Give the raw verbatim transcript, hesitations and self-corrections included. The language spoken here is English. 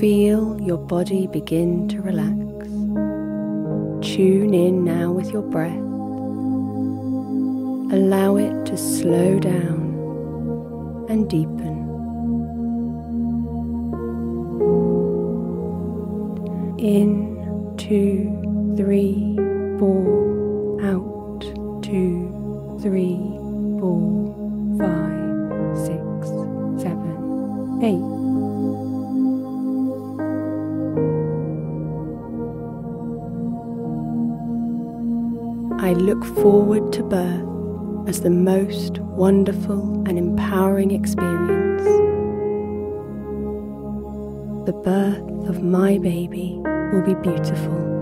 Feel your body begin to relax. Tune in now with your breath. Allow it to slow down and deepen. In, two, three, four. Out, two, three, four, five, six, seven, eight. I look forward to birth as the most wonderful and empowering experience. The birth of my baby will be beautiful.